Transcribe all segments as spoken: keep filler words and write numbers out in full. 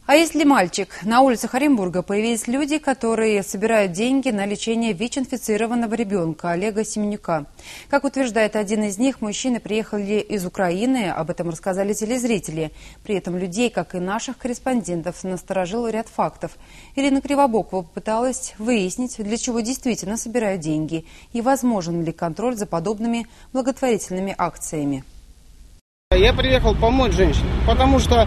А если мальчик? На улицах Оренбурга появились люди, которые собирают деньги на лечение ВИЧ-инфицированного ребенка Олега Семенюка. Как утверждает один из них, мужчины приехали из Украины, об этом рассказали телезрители. При этом людей, как и наших корреспондентов, насторожил ряд фактов. Ирина Кривобокова попыталась выяснить, для чего действительно собирают деньги и возможен ли контроль за подобными благотворительными акциями. Я приехал помочь женщине, потому что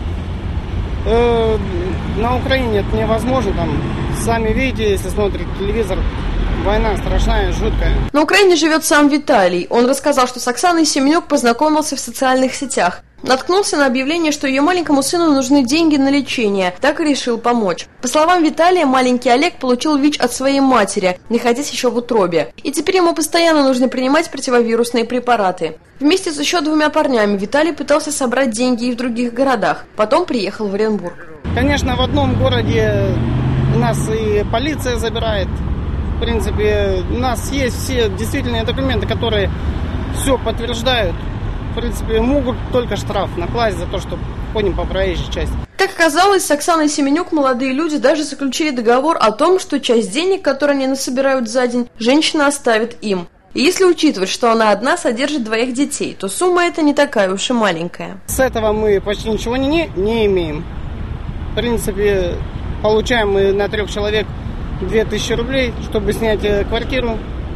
э, на Украине это невозможно. Там, сами видите, если смотрите телевизор, война страшная, жуткая. На Украине живет сам Виталий. Он рассказал, что с Оксаной Семенюк познакомился в социальных сетях. Наткнулся на объявление, что ее маленькому сыну нужны деньги на лечение, так и решил помочь. По словам Виталия, маленький Олег получил ВИЧ от своей матери, находясь еще в утробе. И теперь ему постоянно нужно принимать противовирусные препараты. Вместе с еще двумя парнями Виталий пытался собрать деньги и в других городах. Потом приехал в Оренбург. Конечно, в одном городе нас и полиция забирает. В принципе, у нас есть все действительные документы, которые все подтверждают. В принципе, могут только штраф накласть за то, что ходим по проезжей части. Как оказалось, с Оксаной Семенюк молодые люди даже заключили договор о том, что часть денег, которые они насобирают за день, женщина оставит им. И если учитывать, что она одна содержит двоих детей, то сумма эта не такая уж и маленькая. С этого мы почти ничего не, не имеем. В принципе, получаем мы на трех человек две тысячи рублей, чтобы снять квартиру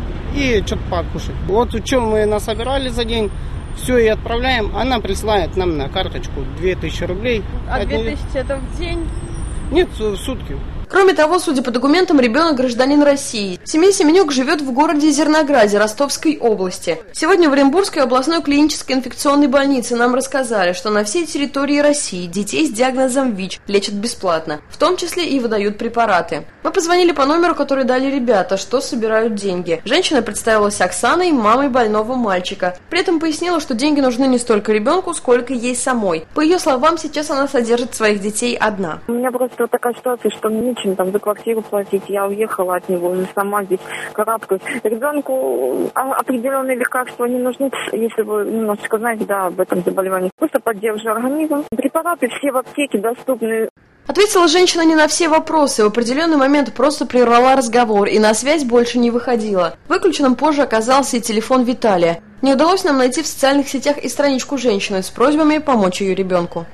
и что-то покушать. Вот что мы насобирали за день. Все и отправляем, она присылает нам на карточку две тысячи рублей. А две тысячи это в день? Нет, в сутки. Кроме того, судя по документам, ребенок гражданин России. Семья Семенюк живет в городе Зернограде Ростовской области. Сегодня в Оренбургской областной клинической инфекционной больнице нам рассказали, что на всей территории России детей с диагнозом ВИЧ лечат бесплатно, в том числе и выдают препараты. Мы позвонили по номеру, который дали ребята, что собирают деньги. Женщина представилась Оксаной, мамой больного мальчика. При этом пояснила, что деньги нужны не столько ребенку, сколько ей самой. По ее словам, сейчас она содержит своих детей одна. У меня просто такая ситуация, что мне нечем там за квартиру платить. Я уехала от него, уже сама здесь карабкаюсь. Ребенку определенные лекарства не нужны, если вы немножечко знаете, да, об этом заболевании. Просто поддерживаю организм. Препараты все в аптеке доступны. Ответила женщина не на все вопросы, в определенный момент просто прервала разговор и на связь больше не выходила. Выключенным позже оказался и телефон Виталия. Не удалось нам найти в социальных сетях и страничку женщины с просьбами помочь ее ребенку.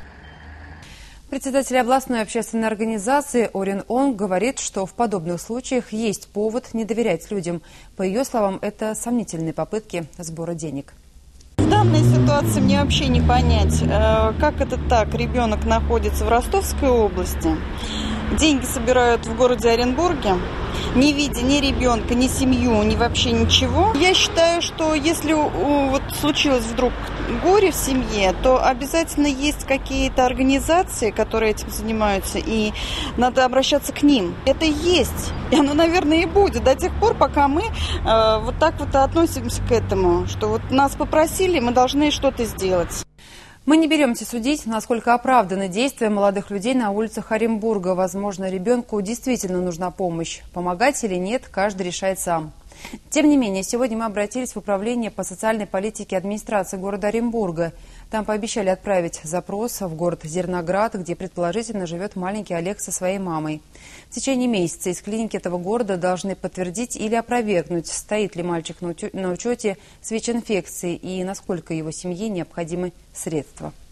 Председатель областной общественной организации Орен-Он говорит, что в подобных случаях есть повод не доверять людям. По ее словам, это сомнительные попытки сбора денег. В данной ситуации мне вообще не понять, как это так. Ребенок находится в Ростовской области, деньги собирают в городе Оренбурге, не видя ни ребенка, ни семью, ни вообще ничего. Я считаю, что если вот случилось вдруг горе в семье, то обязательно есть какие-то организации, которые этим занимаются, и надо обращаться к ним. Это и есть, и оно, наверное, и будет до тех пор, пока мы э, вот так вот относимся к этому, что вот нас попросили, мы должны что-то сделать. Мы не беремся судить, насколько оправданы действия молодых людей на улицах Оренбурга. Возможно, ребенку действительно нужна помощь. Помогать или нет, каждый решает сам. Тем не менее, сегодня мы обратились в управление по социальной политике администрации города Оренбурга. Там пообещали отправить запрос в город Зерноград, где предположительно живет маленький Олег со своей мамой. В течение месяца из клиники этого города должны подтвердить или опровергнуть, стоит ли мальчик на учете с ВИЧ-инфекцией и насколько его семье необходимы средства.